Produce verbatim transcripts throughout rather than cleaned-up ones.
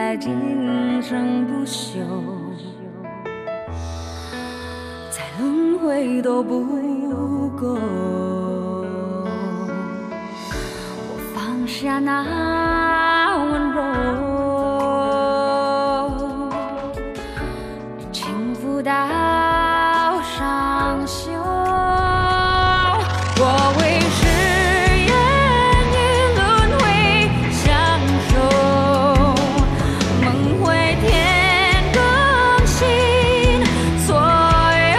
在今生不朽，再轮回都不够。我放下那温柔，你轻抚到上袖，我为誓言与轮回相守，梦回天更新所有，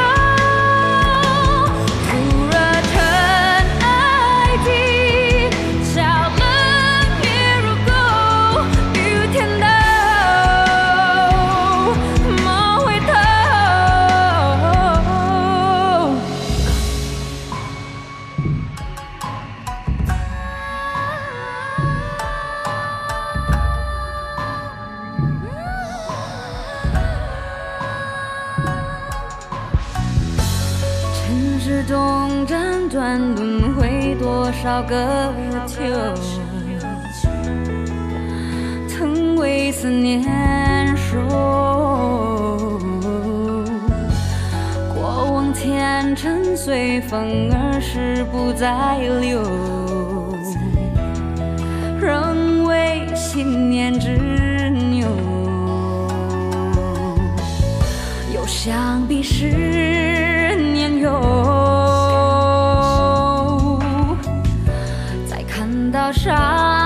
酷热尘埃的小冷也如狗，与天斗莫回头。尘世中辗转轮回多少个秋，曾为思念守。过往前尘随风而逝不再留，仍为信念执拗。又想必十年后，再看到伤